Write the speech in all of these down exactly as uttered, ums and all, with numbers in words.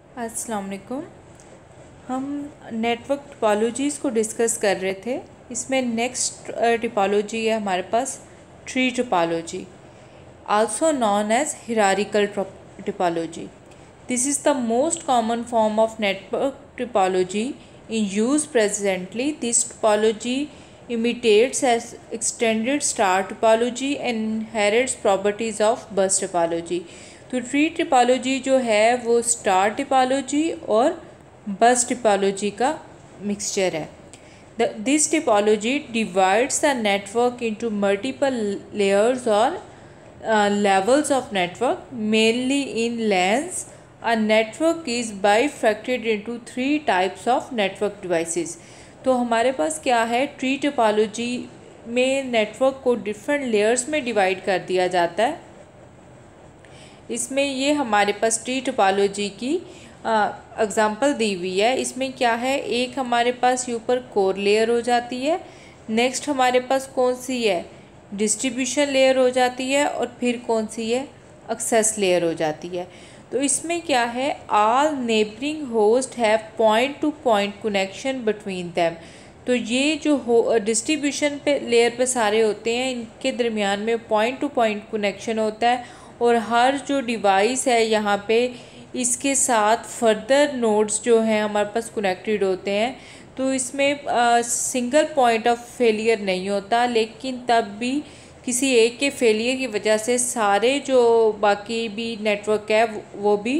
अस्सलाम वालेकुम। हम नेटवर्क टोपोलॉजीज़ को डिस्कस कर रहे थे। इसमें नेक्स्ट टोपोलॉजी है हमारे पास tree topology, also known as hierarchical topology. This is the most common form of network topology in use presently. This topology imitates as extended star topology and inherits properties of bus topology. तो tree topology जो है वो star topology और बस topology का mixture है। The, this topology divides the network into multiple layers or uh, levels of network, mainly in lanes. A network is bifurcated into three types of network devices. तो हमारे पास क्या है, tree topology में network को different layers में divide कर दिया जाता है। इसमें ये हमारे पास ट्री टोपोलॉजी की एग्ज़ाम्पल दी हुई है। इसमें क्या है, एक हमारे पास ये ऊपर कोर लेयर हो जाती है, नेक्स्ट हमारे पास कौन सी है, डिस्ट्रीब्यूशन लेयर हो जाती है, और फिर कौन सी है, एक्सेस लेयर हो जाती है। तो इसमें क्या है, all neighbouring host have point to point connection between them. तो ये जो हो डिस्ट्रीब्यूशन पे लेयर पे सारे होते हैं, इनके दरमियान में पॉइंट टू पॉइंट कनेक्शन होता है, और हर जो डिवाइस है यहाँ पे इसके साथ फर्दर नोड्स जो हैं हमारे पास कनेक्टेड होते हैं। तो इसमें सिंगल पॉइंट ऑफ फेलियर नहीं होता, लेकिन तब भी किसी एक के फेलियर की वजह से सारे जो बाकी भी नेटवर्क है वो भी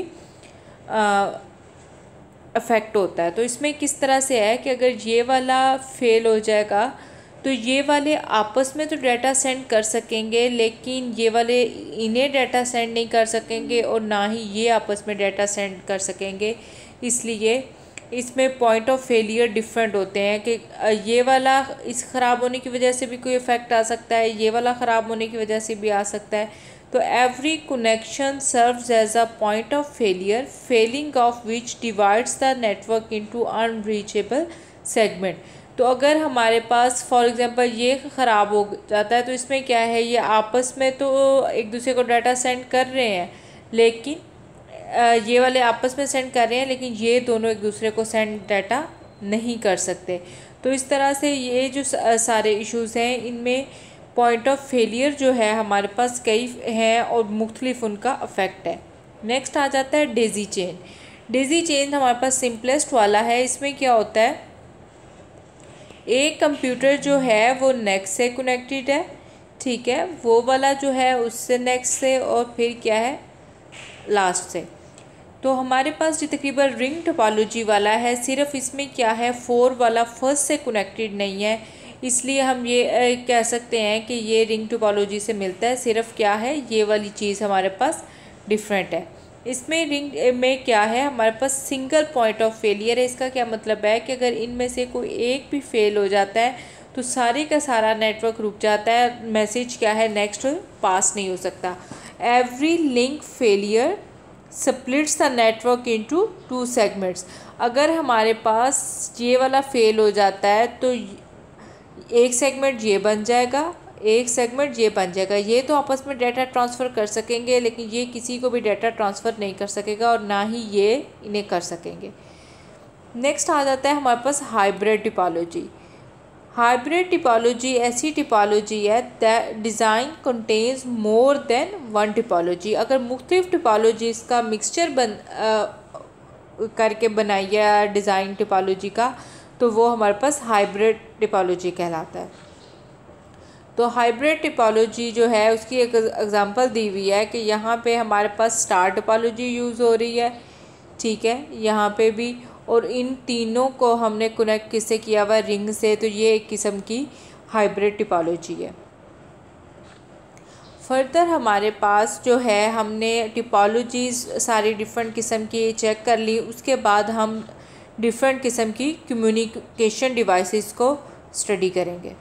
अफेक्ट होता है। तो इसमें किस तरह से है कि अगर ये वाला फेल हो जाएगा तो ये वाले आपस में तो डाटा सेंड कर सकेंगे, लेकिन ये वाले इन्हें डाटा सेंड नहीं कर सकेंगे और ना ही ये आपस में डाटा सेंड कर सकेंगे। इसलिए इसमें पॉइंट ऑफ फेलियर डिफरेंट होते हैं कि ये वाला इस ख़राब होने की वजह से भी कोई इफ़ेक्ट आ सकता है, ये वाला ख़राब होने की वजह से भी आ सकता है। तो every connection serves as a point of failure, failing of which divides the network into unreachable segment. तो अगर हमारे पास फॉर एग्जांपल ये ख़राब हो जाता है तो इसमें क्या है, ये आपस में तो एक दूसरे को डाटा सेंड कर रहे हैं, लेकिन ये वाले आपस में सेंड कर रहे हैं, लेकिन ये दोनों एक दूसरे को सेंड डाटा नहीं कर सकते। तो इस तरह से ये जो सारे इश्यूज़ हैं, इनमें पॉइंट ऑफ फेलियर जो है हमारे पास कई हैं और मुख्तलिफ उनका अफेक्ट है। नेक्स्ट आ जाता है डेज़ी चेन। डेज़ी चेन हमारे पास सिंपलेस्ट वाला है। इसमें क्या होता है, एक कंप्यूटर जो है वो नेक्स्ट से कनेक्टेड है, ठीक है, वो वाला जो है उससे नेक्स्ट से, और फिर क्या है, लास्ट से। तो हमारे पास जो तकरीबन रिंग टोपोलॉजी वाला है, सिर्फ इसमें क्या है, फोर वाला फर्स्ट से कनेक्टेड नहीं है, इसलिए हम ये कह सकते हैं कि ये रिंग टोपोलॉजी से मिलता है। सिर्फ क्या है, ये वाली चीज़ हमारे पास डिफरेंट है। इसमें रिंग में क्या है, हमारे पास सिंगल पॉइंट ऑफ फेलियर है। इसका क्या मतलब है कि अगर इनमें से कोई एक भी फेल हो जाता है तो सारे का सारा नेटवर्क रुक जाता है, मैसेज क्या है, नेक्स्ट पास नहीं हो सकता। Every link failure splits the network into two segments. अगर हमारे पास ये वाला फेल हो जाता है तो एक सेगमेंट ये बन जाएगा, एक सेगमेंट ये बन जाएगा। ये तो आपस में डाटा ट्रांसफ़र कर सकेंगे, लेकिन ये किसी को भी डाटा ट्रांसफ़र नहीं कर सकेगा और ना ही ये इन्हें कर सकेंगे। नेक्स्ट आ जाता है हमारे पास हाइब्रिड टोपोलॉजी। हाइब्रिड टोपोलॉजी ऐसी टोपोलॉजी है that design contains more than one topology. अगर मुख्तलिफ टोपोलॉजीज़ का मिक्सचर बन आ, करके बनाई है डिज़ाइन टोपोलॉजी का, तो वो हमारे पास हाइब्रिड टोपोलॉजी कहलाता है। तो हाइब्रिड टोपोलॉजी जो है उसकी एक एग्जांपल दी हुई है कि यहाँ पे हमारे पास स्टार टोपोलॉजी यूज़ हो रही है, ठीक है, यहाँ पे भी, और इन तीनों को हमने कनेक्ट किससे किया हुआ, रिंग से। तो ये एक किस्म की हाइब्रिड टोपोलॉजी है। फर्दर हमारे पास जो है, हमने टोपोलॉजीज़ सारी डिफरेंट किस्म की चेक कर ली, उसके बाद हम डिफरेंट किस्म की कम्युनिकेशन डिवाइसेस को स्टडी करेंगे।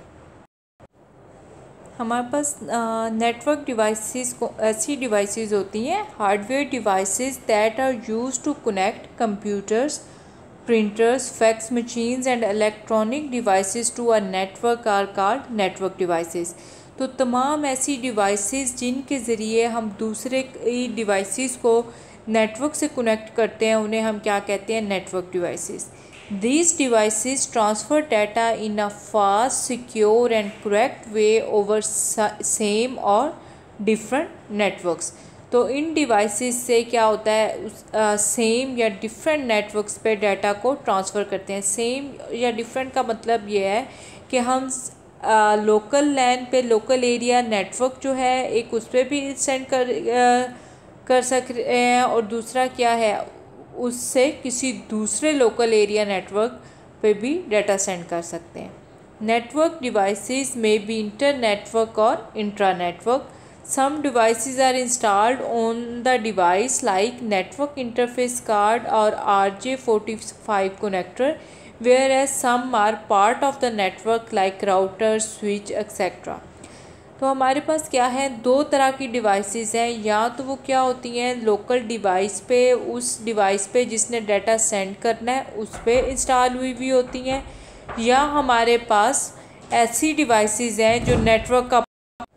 हमारे पास नेटवर्क डिवाइसेस को ऐसी डिवाइसेस होती हैं, hardware devices that are used to connect computers, printers, fax machines and electronic devices to a network are called network devices. तो तमाम ऐसी डिवाइसेस जिनके ज़रिए हम दूसरे डिवाइसेस को नेटवर्क से कनेक्ट करते हैं उन्हें हम क्या कहते हैं, network devices. These devices transfer data in a fast, secure and correct way over same और different networks। तो इन डिवाइसेस से क्या होता है, सेम uh, या डिफरेंट नेटवर्क्स पे डाटा को ट्रांसफ़र करते हैं। सेम या डिफरेंट का मतलब ये है कि हम लोकल uh, लैन पे लोकल एरिया नेटवर्क जो है एक उस पर भी सेंड कर uh, कर सकते हैं, और दूसरा क्या है, उससे किसी दूसरे लोकल एरिया नेटवर्क पे भी डाटा सेंड कर सकते हैं। नेटवर्क डिवाइसेस में बी इंटर नेटवर्क और intra network. Some devices are installed on the device like network interface card or R J forty-five connector, whereas some are part of the network like router, switch, et cetera। तो हमारे पास क्या है, दो तरह की devices हैं। या तो वो क्या होती हैं, लोकल डिवाइस पे, उस डिवाइस पे जिसने डाटा सेंड करना है उस पे इंस्टॉल हुई हुई होती हैं, या हमारे पास ऐसी डिवाइसेस हैं जो नेटवर्क का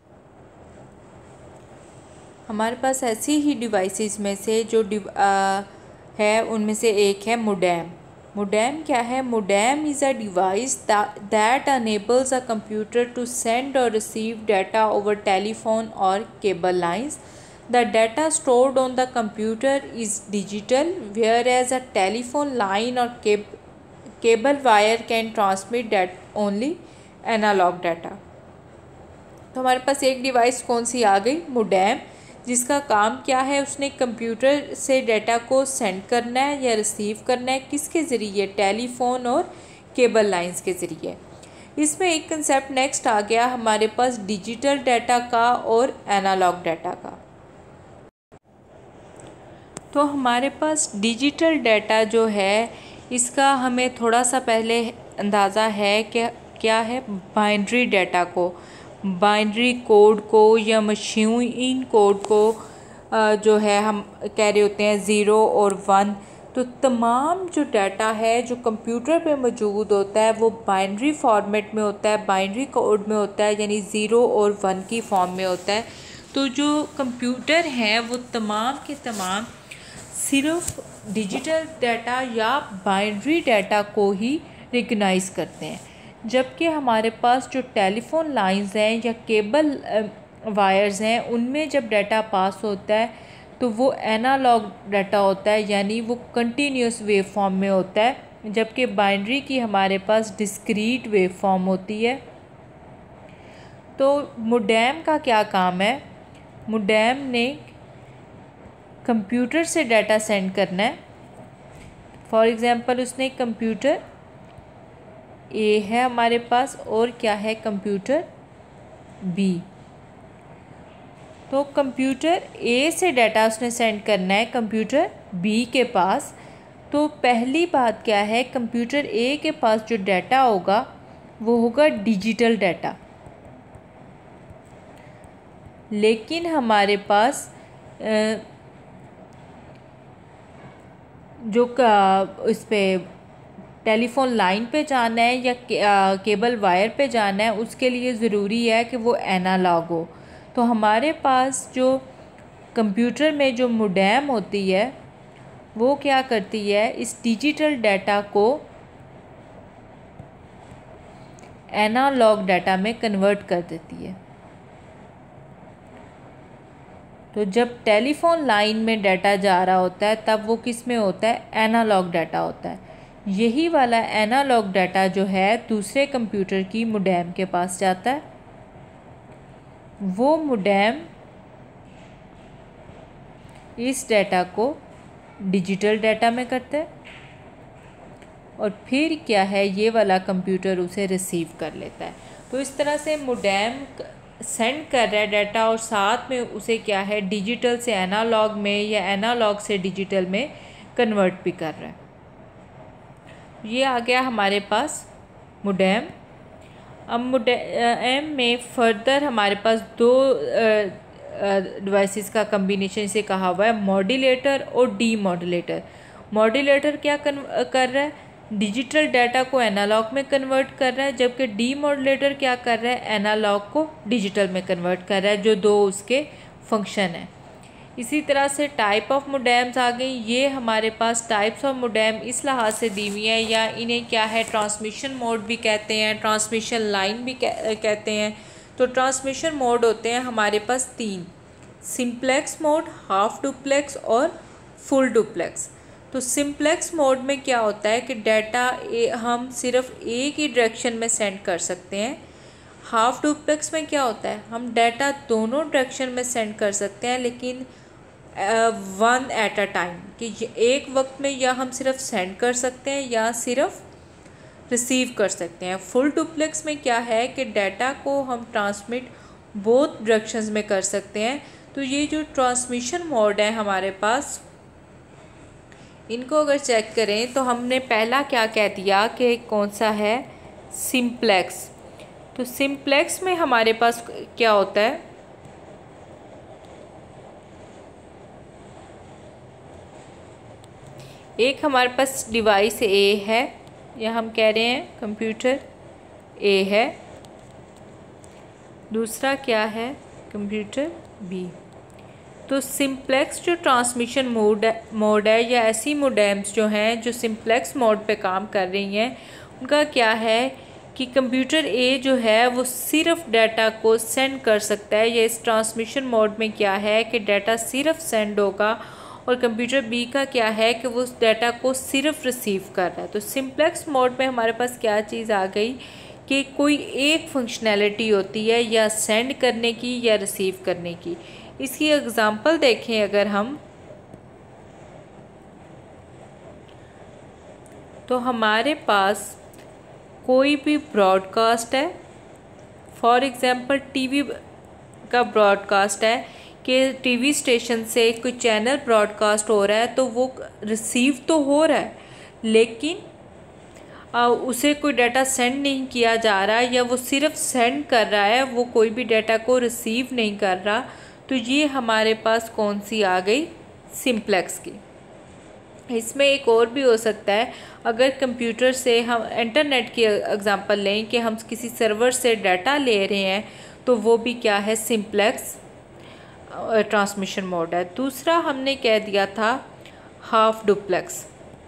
हमारे पास ऐसी ही डिवाइसेस में से जो डिव आ, है उनमें से एक है मोडेम। मोडेम क्या है, modem is a device that enables a computer to send or receive data over telephone or cable lines. The data stored on the computer is digital, whereas a telephone line or cable wire can transmit data only analog data. तो हमारे पास एक device कौन सी आ गई, modem, जिसका काम क्या है, उसने कंप्यूटर से डाटा को सेंड करना है या रिसीव करना है, किसके ज़रिए, टेलीफोन और केबल लाइंस के ज़रिए। इसमें एक कंसेप्ट नेक्स्ट आ गया हमारे पास डिजिटल डाटा का और एनालॉग डाटा का। तो हमारे पास डिजिटल डाटा जो है इसका हमें थोड़ा सा पहले अंदाज़ा है कि क्या है, बाइनरी डाटा को, बाइनरी कोड को या मशीन कोड को जो है हम कह रहे होते हैं ज़ीरो और वन। तो तमाम जो डाटा है जो कंप्यूटर पे मौजूद होता है वो बाइनरी फॉर्मेट में होता है, बाइनरी कोड में होता है, यानी ज़ीरो और वन की फॉर्म में होता है। तो जो कंप्यूटर हैं वो तमाम के तमाम सिर्फ डिजिटल डाटा या बाइनरी डाटा को ही रिकग्नाइज करते हैं, जबकि हमारे पास जो टेलीफोन लाइंस हैं या केबल वायर्स हैं उनमें जब डाटा पास होता है तो वो एनालॉग डाटा होता है, यानी वो कंटिन्यूस वेव फॉर्म में होता है, जबकि बाइनरी की हमारे पास डिस्क्रीट वेव फॉर्म होती है। तो मोडेम का क्या काम है, मोडेम ने कंप्यूटर से डाटा सेंड करना है। फॉर एग्ज़ाम्पल उसने कंप्यूटर ए है हमारे पास और क्या है, कंप्यूटर बी। तो कंप्यूटर ए से डाटा उसने सेंड करना है कंप्यूटर बी के पास। तो पहली बात क्या है, कंप्यूटर ए के पास जो डाटा होगा वो होगा डिजिटल डाटा, लेकिन हमारे पास जो इस पर टेलीफोन लाइन पे जाना है या के, आ, केबल वायर पे जाना है उसके लिए ज़रूरी है कि वो एनालॉग हो। तो हमारे पास जो कंप्यूटर में जो मोडेम होती है वो क्या करती है, इस डिजिटल डाटा को एनालॉग डाटा में कन्वर्ट कर देती है। तो जब टेलीफोन लाइन में डाटा जा रहा होता है तब वो किस में होता है, एनालॉग डाटा होता है। यही वाला एनालॉग डाटा जो है दूसरे कंप्यूटर की मोडेम के पास जाता है, वो मोडेम इस डाटा को डिजिटल डाटा में करता है और फिर क्या है, ये वाला कंप्यूटर उसे रिसीव कर लेता है। तो इस तरह से मोडेम सेंड कर रहा है डाटा और साथ में उसे क्या है, डिजिटल से एनालॉग में या एनालॉग से डिजिटल में कन्वर्ट भी कर रहा है। ये आ गया हमारे पास मोडेम। अब मोडेम में फर्दर हमारे पास दो डिवाइसेस का कम्बिनेशन इसे कहा हुआ है, मॉड्यूलेटर और डी मॉड्यूलेटर। मॉड्यूलेटर क्या कर रहा है, डिजिटल डाटा को एनालॉग में कन्वर्ट कर रहा है, जबकि डी मॉड्यूलेटर क्या कर रहा है, एनालॉग को डिजिटल में कन्वर्ट कर रहा है, जो दो उसके फंक्शन हैं। इसी तरह से टाइप ऑफ मोडेम्स आ गई। ये हमारे पास टाइप्स ऑफ मोडेम इस लिहाज से दी हुई हैं, या इन्हें क्या है ट्रांसमिशन मोड भी कहते हैं, ट्रांसमिशन लाइन भी कह, कहते हैं। तो ट्रांसमिशन मोड होते हैं हमारे पास तीन, सिंप्लेक्स मोड, हाफ डुप्लेक्स और फुल डुप्लेक्स। तो सिंप्लेक्स मोड में क्या होता है कि डाटा हम सिर्फ एक ही डायरेक्शन में सेंड कर सकते हैं। हाफ डुप्लेक्स में क्या होता है, हम डाटा दोनों डायरेक्शन में सेंड कर सकते हैं, लेकिन वन एट अ टाइम, कि एक वक्त में या हम सिर्फ सेंड कर सकते हैं या सिर्फ रिसीव कर सकते हैं। फुल डुप्लेक्स में क्या है कि डाटा को हम ट्रांसमिट बोथ डायरेक्शंस में कर सकते हैं। तो ये जो ट्रांसमिशन मोड है हमारे पास, इनको अगर चेक करें तो हमने पहला क्या कह दिया कि कौन सा है, सिंप्लेक्स। तो सिंप्लेक्स में हमारे पास क्या होता है, एक हमारे पास डिवाइस ए है, या हम कह रहे हैं कंप्यूटर ए है, दूसरा क्या है कंप्यूटर बी। तो सिंप्लेक्स जो ट्रांसमिशन मोड मोड है, या ऐसी मोडेम्स जो हैं जो सिंप्लेक्स मोड पे काम कर रही हैं, उनका क्या है कि कंप्यूटर ए जो है वो सिर्फ डाटा को सेंड कर सकता है, या इस ट्रांसमिशन मोड में क्या है कि डाटा सिर्फ सेंड होगा, और कंप्यूटर बी का क्या है कि वो उस डाटा को सिर्फ रिसीव कर रहा है। तो सिंप्लेक्स मोड में हमारे पास क्या चीज़ आ गई कि कोई एक फंक्शनैलिटी होती है या सेंड करने की या रिसीव करने की। इसकी एग्ज़ाम्पल देखें अगर हम, तो हमारे पास कोई भी ब्रॉडकास्ट है, फॉर एग्ज़ाम्पल टीवी का ब्रॉडकास्ट है कि टीवी स्टेशन से कोई चैनल ब्रॉडकास्ट हो रहा है, तो वो रिसीव तो हो रहा है, लेकिन आ, उसे कोई डाटा सेंड नहीं किया जा रहा, या वो सिर्फ सेंड कर रहा है, वो कोई भी डाटा को रिसीव नहीं कर रहा। तो ये हमारे पास कौन सी आ गई, सिंप्लेक्स की। इसमें एक और भी हो सकता है, अगर कंप्यूटर से हम इंटरनेट की एग्जांपल लें कि हम किसी सर्वर से डाटा ले रहे हैं, तो वो भी क्या है, सिंप्लेक्स ट्रांसमिशन मोड है। दूसरा हमने कह दिया था हाफ डुप्लेक्स।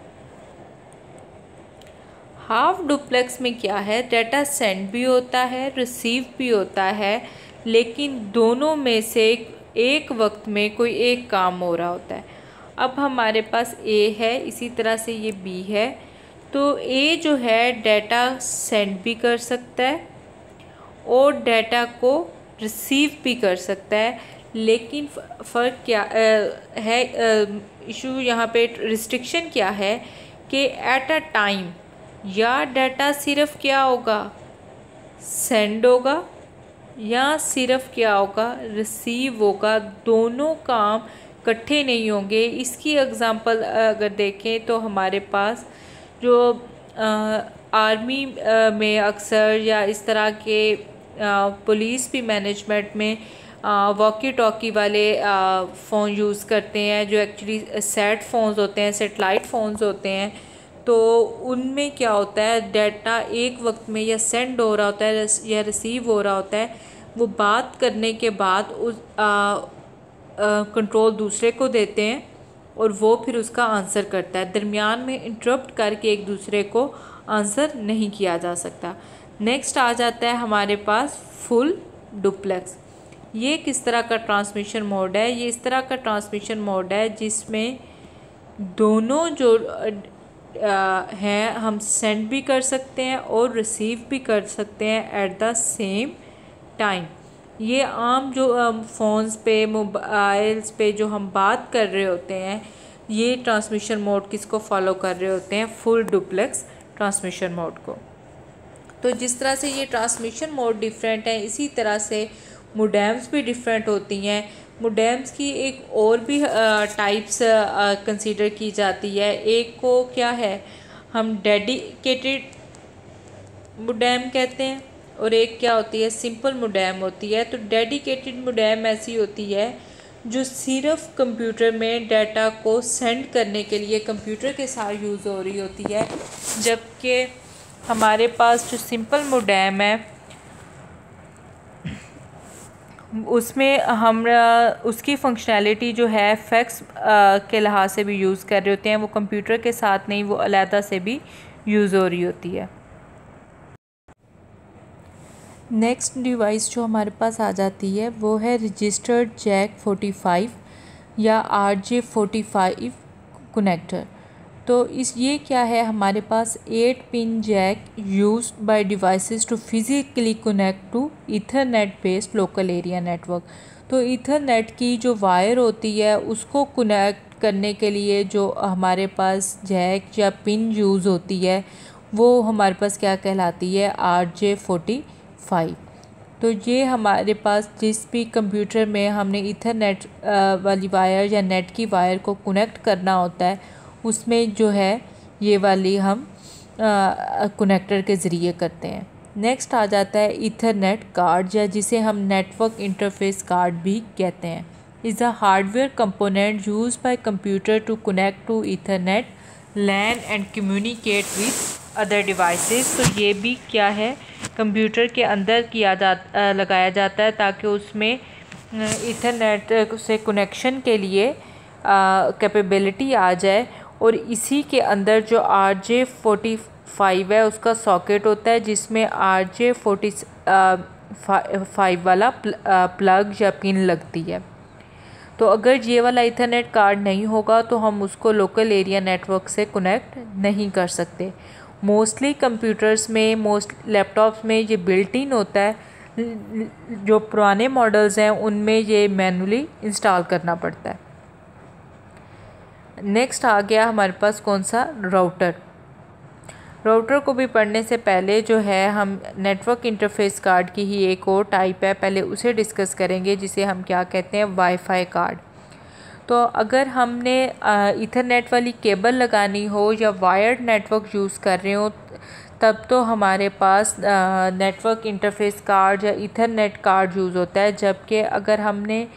हाफ डुप्लेक्स में क्या है, डाटा सेंड भी होता है, रिसीव भी होता है, लेकिन दोनों में से एक वक्त में कोई एक काम हो रहा होता है। अब हमारे पास ए है, इसी तरह से ये बी है। तो ए जो है डाटा सेंड भी कर सकता है और डाटा को रिसीव भी कर सकता है, लेकिन फ़र्क क्या आ, है, इशू यहाँ पे रिस्ट्रिक्शन क्या है कि एट अ टाइम या डाटा सिर्फ क्या होगा, सेंड होगा, या सिर्फ क्या होगा, रिसीव होगा। दोनों काम इकट्ठे नहीं होंगे। इसकी एग्ज़ाम्पल अगर देखें तो हमारे पास जो आ, आर्मी आ, में अक्सर या इस तरह के आ, पुलिस भी मैनेजमेंट में वॉकी टॉकी वाले फ़ोन यूज़ करते हैं, जो एक्चुअली सेट फ़ोन्स होते हैं, सेटेलाइट फ़ोन्स होते हैं। तो उनमें क्या होता है, डाटा एक वक्त में या सेंड हो रहा होता है या रिसीव हो रहा होता है। वो बात करने के बाद उस कंट्रोल दूसरे को देते हैं और वो फिर उसका आंसर करता है। दरमियान में इंटरप्ट करके एक दूसरे को आंसर नहीं किया जा सकता। नेक्स्ट आ जाता है हमारे पास फुल डुप्लेक्स। ये किस तरह का ट्रांसमिशन मोड है, ये इस तरह का ट्रांसमिशन मोड है जिसमें दोनों जो हैं हम सेंड भी कर सकते हैं और रिसीव भी कर सकते हैं एट द सेम टाइम। ये आम जो फ़ोन्स पे, मोबाइल्स पे जो हम बात कर रहे होते हैं, ये ट्रांसमिशन मोड किसको फॉलो कर रहे होते हैं, फुल डुप्लेक्स ट्रांसमिशन मोड को। तो जिस तरह से ये ट्रांसमिशन मोड डिफरेंट है, इसी तरह से मोडेम्स भी डिफरेंट होती हैं। मोडेम्स की एक और भी टाइप्स कंसीडर की जाती है। एक को क्या है, हम डेडिकेटेड मोडेम कहते हैं, और एक क्या होती है, सिंपल मोडेम होती है। तो डेडिकेटेड मोडेम ऐसी होती है जो सिर्फ कंप्यूटर में डाटा को सेंड करने के लिए कंप्यूटर के साथ यूज़ हो रही होती है, जबकि हमारे पास जो सिंपल मोडेम है उसमें हम उसकी फंक्शनैलिटी जो है फैक्स के लिहाज से भी यूज़ कर रहे होते हैं, वो कंप्यूटर के साथ नहीं, वो अलहदा से भी यूज़ हो रही होती है। नेक्स्ट डिवाइस जो हमारे पास आ जाती है वो है रजिस्टर्ड जैक फोर्टी फाइव या R J forty five connector. तो इस ये क्या है, हमारे पास eight pin jack used by devices to physically connect to Ethernet based local area network. तो ईथरनेट की जो वायर होती है उसको कनेक्ट करने के लिए जो हमारे पास जैक या पिन यूज़ होती है वो हमारे पास क्या कहलाती है, आर जे फोर्टी फाइव। तो ये हमारे पास जिस भी कंप्यूटर में हमने ईथरनेट वाली वायर या नेट की वायर को कनेक्ट करना होता है उसमें जो है ये वाली हम कनेक्टर के ज़रिए करते हैं। नेक्स्ट आ जाता है ईथरनेट कार्ड या जिसे हम नेटवर्क इंटरफेस कार्ड भी कहते हैं। Is a hardware component used by computer to connect to Ethernet LAN and communicate with other devices. तो ये भी क्या है, कंप्यूटर के अंदर किया जा लगाया जाता है ताकि उसमें ईथरनेट से कनेक्शन के लिए कैपेबिलिटी आ जाए। और इसी के अंदर जो आर जे फोर्टी फाइव है उसका सॉकेट होता है जिसमें आर जे फोर्टी फाइव वाला प्लग या पिन लगती है। तो अगर ये वाला ईथरनेट कार्ड नहीं होगा तो हम उसको लोकल एरिया नेटवर्क से कनेक्ट नहीं कर सकते। मोस्टली कंप्यूटर्स में, मोस्ट लैपटॉप्स में ये बिल्ट इन होता है। जो पुराने मॉडल्स हैं उनमें ये मैनुअली इंस्टॉल करना पड़ता है। नेक्स्ट आ गया हमारे पास कौन सा, राउटर। राउटर को भी पढ़ने से पहले जो है हम नेटवर्क इंटरफेस कार्ड की ही एक और टाइप है, पहले उसे डिस्कस करेंगे जिसे हम क्या कहते हैं, वाईफाई कार्ड। तो अगर हमने ईथरनेट वाली केबल लगानी हो या वायर्ड नेटवर्क यूज़ कर रहे हो तब तो हमारे पास नेटवर्क इंटरफेस कार्ड या ईथरनेट कार्ड यूज़ होता है। जबकि अगर हमने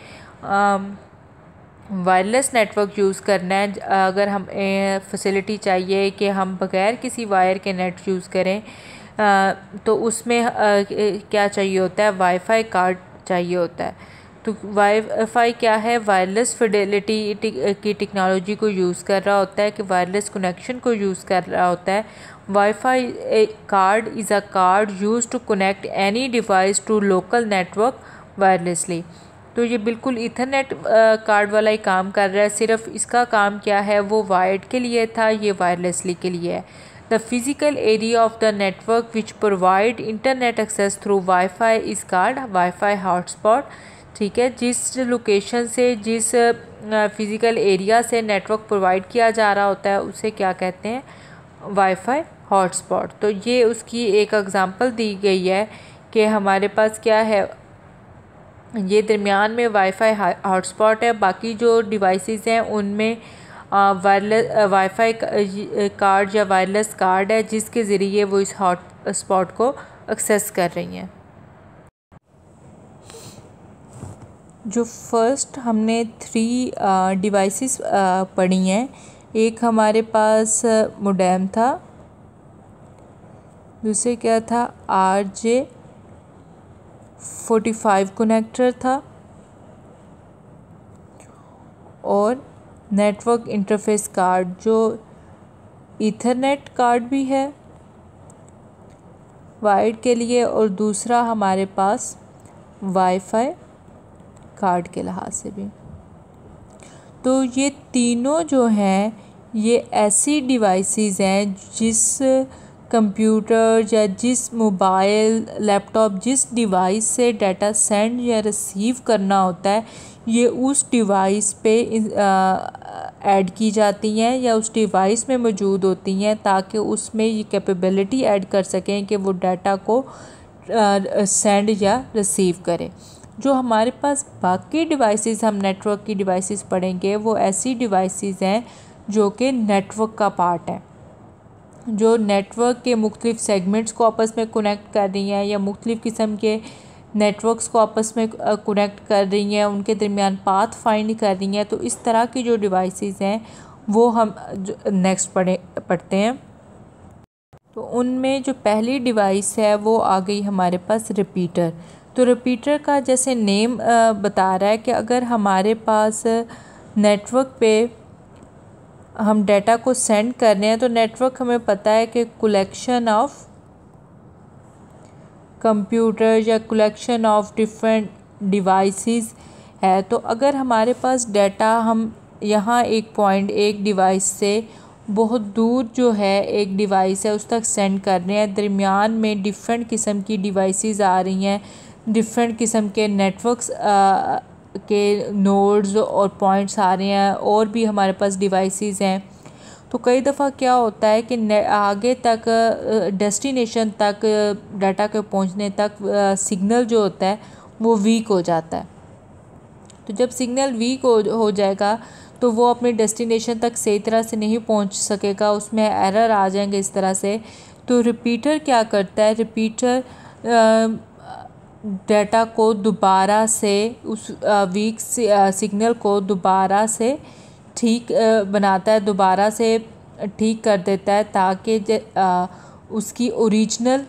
वायरलेस नेटवर्क यूज़ करना है, अगर हम फैसिलिटी चाहिए कि हम बग़ैर किसी वायर के नेट यूज़ करें आ, तो उसमें आ, क्या चाहिए होता है, वाईफाई कार्ड चाहिए होता है। तो वाईफाई क्या है, वायरलेस फिडेलिटी की टेक्नोलॉजी को यूज़ कर रहा होता है कि वायरलेस कनेक्शन को यूज़ कर रहा होता है। WiFi card is a card use to connect any device to local network wirelessly. तो ये बिल्कुल ईथरनेट कार्ड वाला ही काम कर रहा है, सिर्फ इसका काम क्या है, वो वायर्ड के लिए था, ये वायरलेसली के लिए है। The physical area of the network which provide internet access through WiFi is called WiFi hotspot. ठीक है, जिस लोकेशन से, जिस फिज़िकल एरिया से नेटवर्क प्रोवाइड किया जा रहा होता है उसे क्या कहते हैं, वाईफाई हॉटस्पॉट। तो ये उसकी एक एग्ज़ाम्पल दी गई है कि हमारे पास क्या है, ये दरमियान में वाईफाई हॉटस्पॉट है, बाकी जो डिवाइसेस हैं उनमें वायरलेस वाईफाई कार्ड या वायरलेस कार्ड है जिसके ज़रिए वो इस हॉटस्पॉट को एक्सेस कर रही हैं। जो फर्स्ट हमने थ्री डिवाइसेस पढ़ी हैं, एक हमारे पास मोडेम था, दूसरे क्या था, R J forty five connector था, और नेटवर्क इंटरफेस कार्ड जो ईथरनेट कार्ड भी है वायर्ड के लिए, और दूसरा हमारे पास वाईफाई कार्ड के लिहाज से भी। तो ये तीनों जो हैं ये ऐसी डिवाइसेस हैं जिस कंप्यूटर या जिस मोबाइल, लैपटॉप, जिस डिवाइस से डाटा सेंड या रिसीव करना होता है ये उस डिवाइस पे ऐड की जाती हैं या उस डिवाइस में मौजूद होती हैं ताकि उसमें ये कैपेबिलिटी ऐड कर सकें कि वो डाटा को सेंड या रिसीव करें। जो हमारे पास बाकी डिवाइसेस, हम नेटवर्क की डिवाइसेस पढ़ेंगे, वो ऐसी डिवाइसेस हैं जो कि नेटवर्क का पार्ट है, जो नेटवर्क के मुख्तलिफ सेगमेंट्स को आपस में कनेक्ट कर रही हैं या मुख्तलिफ किस्म के नेटवर्क्स को आपस में कनेक्ट कर रही हैं, उनके दरमियान पाथ फाइंड कर रही हैं। तो इस तरह की जो डिवाइसेस हैं वो हम नेक्स्ट पढ़े पढ़ते हैं। तो उनमें जो पहली डिवाइस है वो आ गई हमारे पास रिपीटर। तो रिपीटर का जैसे नेम बता रहा है कि अगर हमारे पास नेटवर्क पे हम डाटा को सेंड कर रहे हैं, तो नेटवर्क हमें पता है कि कलेक्शन ऑफ कंप्यूटर या कलेक्शन ऑफ डिफरेंट डिवाइसेस है। तो अगर हमारे पास डाटा हम यहाँ एक पॉइंट एक डिवाइस से बहुत दूर जो है एक डिवाइस है उस तक सेंड कर रहे हैं, दरमियान में डिफरेंट किस्म की डिवाइसेस आ रही हैं, डिफरेंट किस्म के नेटवर्क्स के नोड्स और पॉइंट्स आ रहे हैं, और भी हमारे पास डिवाइसेस हैं। तो कई दफ़ा क्या होता है कि आगे तक डेस्टिनेशन तक डाटा के पहुंचने तक सिग्नल जो होता है वो वीक हो जाता है। तो जब सिग्नल वीक हो हो जाएगा तो वो अपनी डेस्टिनेशन तक सही तरह से नहीं पहुंच सकेगा, उसमें एरर आ जाएंगे इस तरह से। तो रिपीटर क्या करता है, रिपीटर डाटा को दोबारा से उस वीक सिग्नल को दोबारा से ठीक बनाता है, दोबारा से ठीक कर देता है ताकि उसकी ओरिजिनल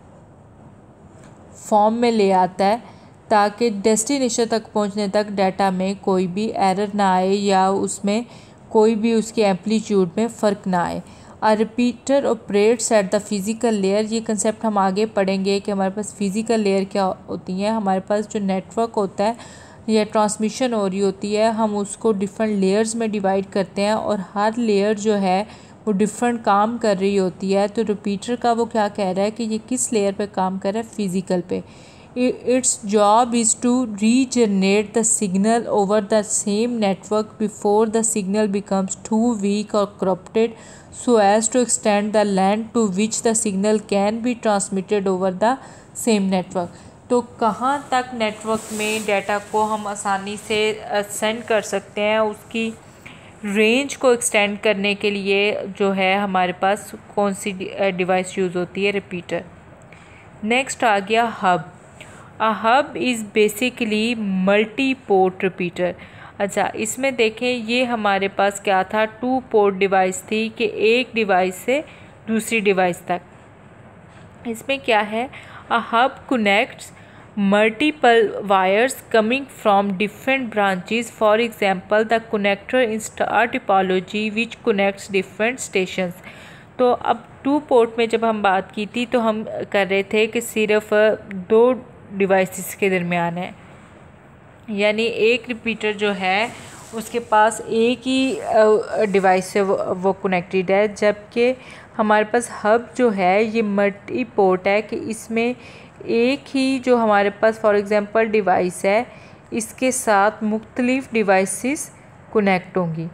फॉर्म में ले आता है, ताकि डेस्टिनेशन तक पहुंचने तक डाटा में कोई भी एरर ना आए या उसमें कोई भी उसकी एम्पलीट्यूड में फ़र्क ना आए। A repeater operates at the physical layer, ये कंसेप्ट हम आगे पढ़ेंगे कि हमारे पास फ़िज़िकल लेयर क्या होती है। हमारे पास जो नेटवर्क होता है या ट्रांसमिशन हो रही होती है, हम उसको डिफरेंट लेयर्स में डिवाइड करते हैं और हर लेयर जो है वो डिफरेंट काम कर रही होती है। तो रिपीटर का वो क्या कह रहा है कि ये किस लेयर पे काम कर रहा है, फिज़िकल पे। Its job is to regenerate the signal over the same network before the signal becomes too weak or corrupted so as to extend the length to which the signal can be transmitted over the same network. तो कहाँ तक network में data को हम आसानी से send कर सकते हैं, उसकी रेंज को एक्सटेंड करने के लिए जो है हमारे पास कौन सी डिवाइस यूज़ होती है, रिपीटर। नेक्स्ट आ गया hub. A hub is basically multi port repeater. अच्छा, इसमें देखें ये हमारे पास क्या था, टू पोर्ट डिवाइस थी कि एक डिवाइस से दूसरी डिवाइस तक। इसमें क्या है, a hub connects multiple wires coming from different branches, for example the connector in star topology which connects different stations। तो अब टू पोर्ट में जब हम बात की थी तो हम कर रहे थे कि सिर्फ दो डिवाइसेस के दरमियान है, यानी एक रिपीटर जो है उसके पास एक ही डिवाइस से वो, वो कनेक्टेड है, जबकि हमारे पास हब जो है ये मल्टी पोर्ट है कि इसमें एक ही जो हमारे पास फॉर एग्ज़ाम्पल डिवाइस है इसके साथ मुख्तलिफ डिवाइसेस कनेक्ट होंगी।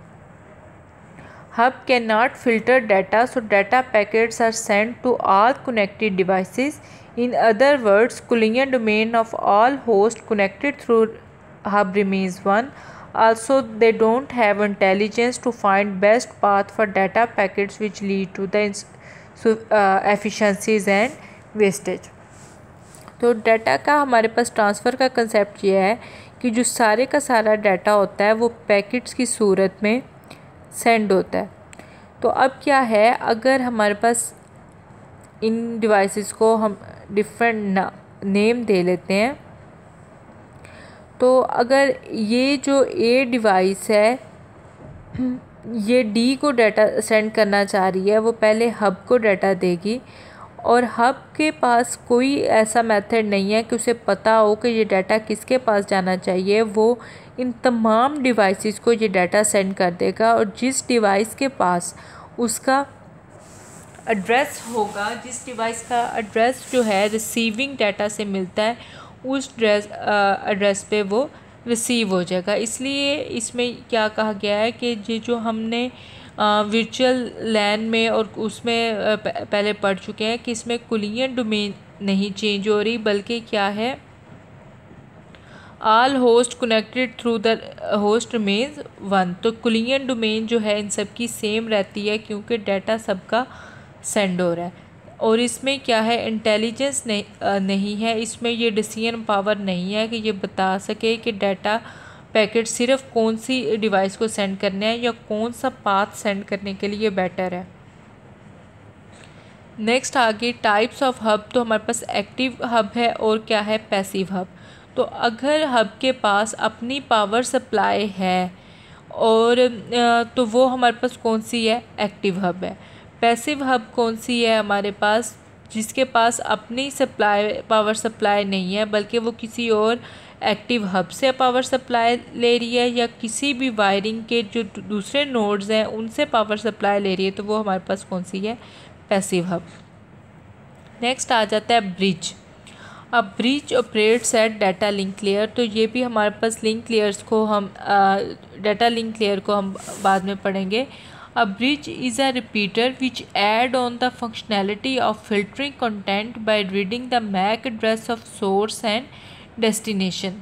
Hub can not filter data, so data packets are send to all connected devices. In other words, collision domain of all host connected through hub remains one. Also, they don't have intelligence to find best path for data packets which lead to the so, uh, efficiencies and wastage। तो data का हमारे पास transfer का concept ये है कि जो सारे का सारा डाटा होता है वो पैकेट्स की सूरत में सेंड होता है। तो अब क्या है, अगर हमारे पास इन डिवाइसेस को हम डिफरेंट नेम दे लेते हैं, तो अगर ये जो ए डिवाइस है ये डी को डाटा सेंड करना चाह रही है, वो पहले हब को डाटा देगी और हब के पास कोई ऐसा मेथड नहीं है कि उसे पता हो कि ये डाटा किसके पास जाना चाहिए। वो इन तमाम डिवाइसेस को ये डाटा सेंड कर देगा और जिस डिवाइस के पास उसका एड्रेस होगा, जिस डिवाइस का एड्रेस जो है रिसीविंग डाटा से मिलता है, उस ड्रेस एड्रेस पे वो रिसीव हो जाएगा। इसलिए इसमें क्या कहा गया है कि ये जो हमने वर्चुअल लैन में और उसमें आ, पहले पढ़ चुके हैं कि इसमें कुलियन डोमेन नहीं चेंज हो रही, बल्कि क्या है, all host connected through the host remains one. तो कुलियन डोमेन जो है इन सब की सेम रहती है क्योंकि डाटा सबका सेंड हो रहा है। और इसमें क्या है, इंटेलिजेंस नहीं नहीं है, इसमें ये डिसीजन पावर नहीं है कि ये बता सके कि डाटा पैकेट सिर्फ कौन सी डिवाइस को सेंड करना है या कौन सा पाथ सेंड करने के लिए बेटर है। नेक्स्ट आगे टाइप्स ऑफ हब, तो हमारे पास एक्टिव हब है और क्या है, पैसिव हब। तो अगर हब के पास अपनी पावर सप्लाई है और तो वो हमारे पास कौन सी है, एक्टिव हब है। पैसिव हब कौन सी है हमारे पास, जिसके पास अपनी सप्लाई पावर सप्लाई नहीं है बल्कि वो किसी और एक्टिव हब से पावर सप्लाई ले रही है या किसी भी वायरिंग के जो दूसरे नोड्स हैं उनसे पावर सप्लाई ले रही है, तो वो हमारे पास कौन सी है, पैसिव हब। नेक्स्ट आ जाता है ब्रिज। अब bridge operates at data link layer, तो ये भी हमारे पास लिंक लेयर्स को हम डाटा लिंक लेयर को हम बाद में पढ़ेंगे। A bridge is a repeater which add on the functionality of filtering content by reading the M A C address of source and destination।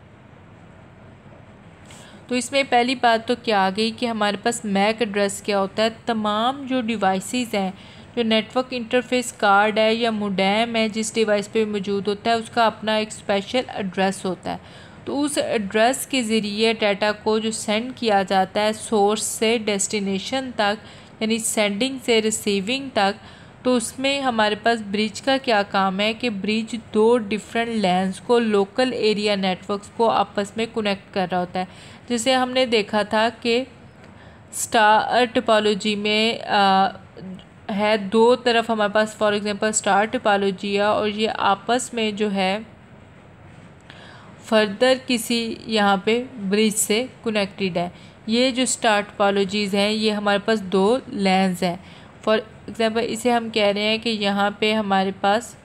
तो इसमें पहली बात तो क्या आ गई कि हमारे पास M A C एड्रेस क्या होता है। तमाम जो डिवाइसेस हैं, जो नेटवर्क इंटरफेस कार्ड है या मोडेम है जिस डिवाइस पे मौजूद होता है, उसका अपना एक स्पेशल एड्रेस होता है। तो उस एड्रेस के ज़रिए डाटा को जो सेंड किया जाता है सोर्स से डेस्टिनेशन तक, यानी सेंडिंग से रिसीविंग तक, तो उसमें हमारे पास ब्रिज का क्या काम है कि ब्रिज दो डिफरेंट लैंस को, लोकल एरिया नेटवर्क्स को आपस में कनेक्ट कर रहा होता है। जैसे हमने देखा था कि स्टार टोपोलॉजी में आ, है दो तरफ हमारे पास, फॉर एग्जांपल स्टार टोपोलॉजी है और ये आपस में जो है फर्दर किसी यहाँ पे ब्रिज से कनेक्टेड है। ये जो स्टार टोपोलॉजीज़ हैं ये हमारे पास दो लैंस हैं। फॉर एग्जांपल इसे हम कह रहे हैं कि यहाँ पे हमारे पास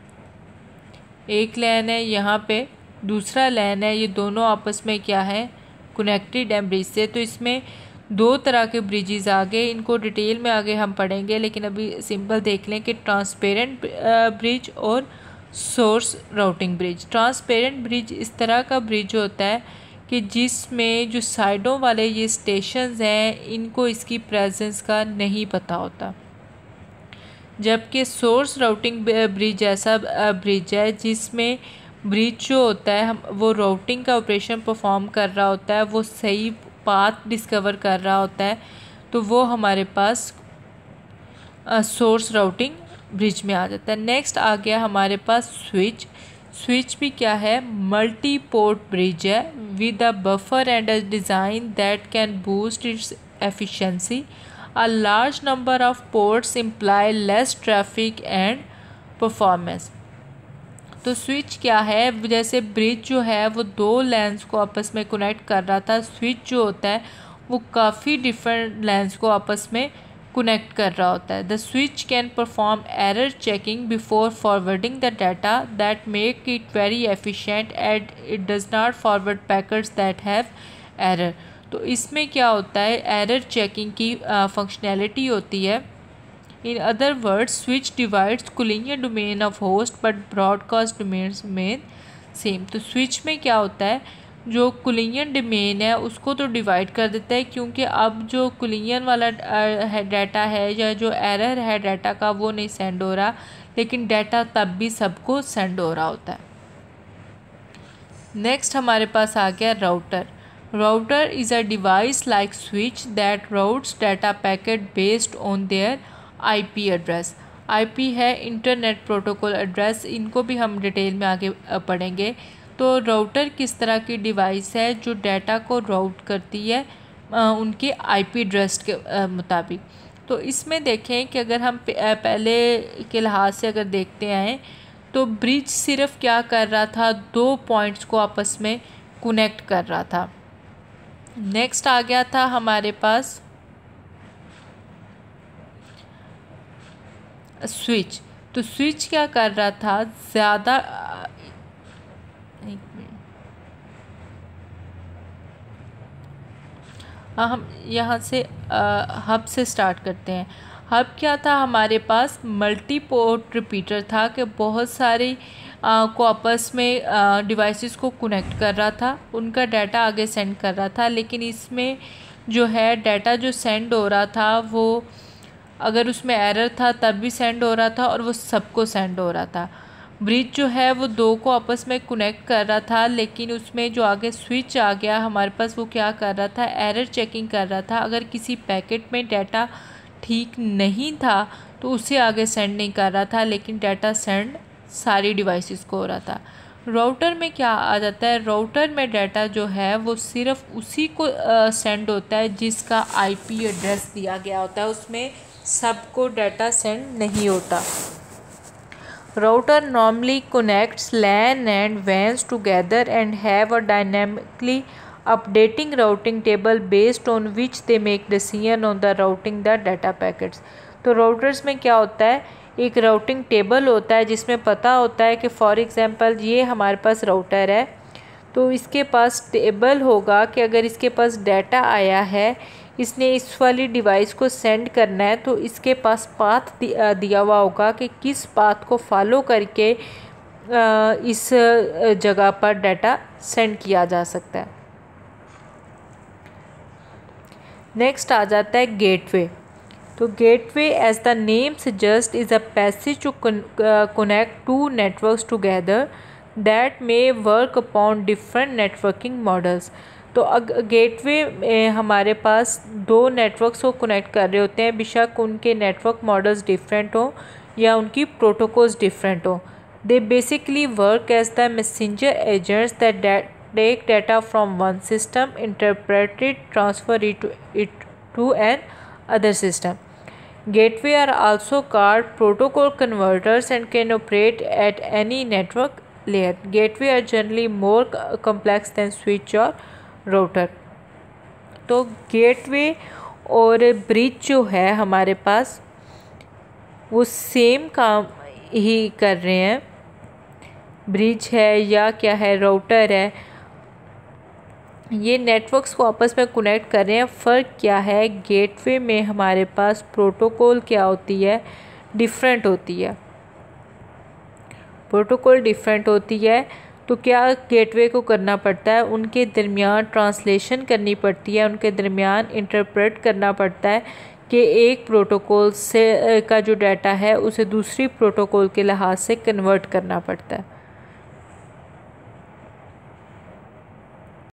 एक लैन है, यहाँ पे दूसरा लैन है, ये दोनों आपस में क्या है, कनेक्टेड हैं ब्रिज से। तो इसमें दो तरह के ब्रिजेस आ गए, इनको डिटेल में आगे हम पढ़ेंगे, लेकिन अभी सिंपल देख लें कि ट्रांसपेरेंट ब्रिज और source routing bridge. Transparent bridge इस तरह का ब्रिज होता है कि जिसमें जो साइडों वाले ये स्टेशंस हैं इनको इसकी प्रेजेंस का नहीं पता होता, जबकि सोर्स राउटिंग ब्रिज ऐसा ब्रिज है जिसमें ब्रिज जो होता है हम वो राउटिंग का ऑपरेशन परफॉर्म कर रहा होता है, वो सही पाथ डिस्कवर कर रहा होता है, तो वो हमारे पास सोर्स राउटिंग ब्रिज में आ जाता है। नेक्स्ट आ गया हमारे पास स्विच। स्विच भी क्या है, मल्टी पोर्ट ब्रिज है with a buffer and a design that can boost its efficiency. A large number of ports imply less traffic and performance. तो स्विच क्या है, जैसे ब्रिज जो है वो दो लाइन्स को आपस में कनेक्ट कर रहा था, स्विच जो होता है वो काफ़ी डिफरेंट लाइन्स को आपस में कनेक्ट कर रहा होता है। The switch can perform error checking before forwarding the data that make it very efficient and it does not forward packets that have error. तो इसमें क्या होता है, एरर चेकिंग की फंक्शनैलिटी होती है। In other words switch divides collision domain of host but broadcast domain में सेम। तो स्विच में क्या होता है, जो कुलियन डोमेन है उसको तो डिवाइड कर देता है, क्योंकि अब जो कुलियन वाला है डाटा है या जो एरर है डाटा का वो नहीं सेंड हो रहा, लेकिन डाटा तब भी सबको सेंड हो रहा होता है। नेक्स्ट हमारे पास आ गया router. Router is a device like switch that routes data packet based on their IP address. IP है इंटरनेट प्रोटोकॉल एड्रेस, इनको भी हम डिटेल में आगे पढ़ेंगे। तो राउटर किस तरह की डिवाइस है जो डाटा को राउट करती है आ, उनके आईपी एड्रेस के आ, मुताबिक। तो इसमें देखें कि अगर हम पहले के लिहाज से अगर देखते आएँ तो ब्रिज सिर्फ क्या कर रहा था, दो पॉइंट्स को आपस में कनेक्ट कर रहा था। नेक्स्ट आ गया था हमारे पास स्विच। तो स्विच क्या कर रहा था, ज़्यादा हाँ हम यहाँ से हब से स्टार्ट करते हैं। हब क्या था, हमारे पास मल्टी पोर्ट रिपीटर था कि बहुत सारी आ, को आपस में डिवाइसेस को कनेक्ट कर रहा था, उनका डाटा आगे सेंड कर रहा था। लेकिन इसमें जो है डाटा जो सेंड हो रहा था वो अगर उसमें एरर था तब भी सेंड हो रहा था और वो सबको सेंड हो रहा था। ब्रिज जो है वो दो को आपस में कनेक्ट कर रहा था, लेकिन उसमें जो आगे स्विच आ गया हमारे पास वो क्या कर रहा था, एरर चेकिंग कर रहा था। अगर किसी पैकेट में डाटा ठीक नहीं था तो उससे आगे सेंड नहीं कर रहा था, लेकिन डाटा सेंड सारी डिवाइसेस को हो रहा था। राउटर में क्या आ जाता है, राउटर में डाटा जो है वो सिर्फ उसी को सेंड होता है जिसका आईपी एड्रेस दिया गया होता है, उसमें सबको डाटा सेंड नहीं होता। Router normally connects LAN and WANs together and have a dynamically updating routing table based on which they make decision on the routing the data packets. तो राउटर्स में क्या होता है, एक राउटिंग टेबल होता है जिसमें पता होता है कि फॉर एग्जांपल ये हमारे पास राउटर है, तो इसके पास टेबल होगा कि अगर इसके पास डाटा आया है, इसने इस वाली डिवाइस को सेंड करना है, तो इसके पास पाथ दिया हुआ होगा कि किस पाथ को फॉलो करके इस जगह पर डाटा सेंड किया जा सकता है। नेक्स्ट आ जाता है गेटवे। तो gateway as the name suggest is a passage to connect two networks together that may work upon different networking models. तो गेटवे में हमारे पास दो नेटवर्क्स को कनेक्ट कर रहे होते हैं, बेशक उनके नेटवर्क मॉडल्स डिफरेंट हो या उनकी प्रोटोकॉल्स डिफरेंट हो। They basically work as the messenger agents that take data from one system, interpret it, transfer it it to an other system. Gateway are also called protocol converters and can operate at any network layer. Gateway are generally more complex than switch or router. तो gateway और bridge जो है हमारे पास वो same काम ही कर रहे हैं। ब्रिज है या क्या है, राउटर है, ये नेटवर्क्स को आपस में कनेक्ट कर रहे हैं। फ़र्क क्या है, गेटवे में हमारे पास प्रोटोकॉल क्या होती है, डिफरेंट होती है। प्रोटोकॉल डिफरेंट होती है तो क्या गेटवे को करना पड़ता है, उनके दरमियान ट्रांसलेशन करनी पड़ती है, उनके दरमियान इंटरप्रेट करना पड़ता है कि एक प्रोटोकॉल से का जो डाटा है उसे दूसरी प्रोटोकॉल के लिहाज से कन्वर्ट करना पड़ता है।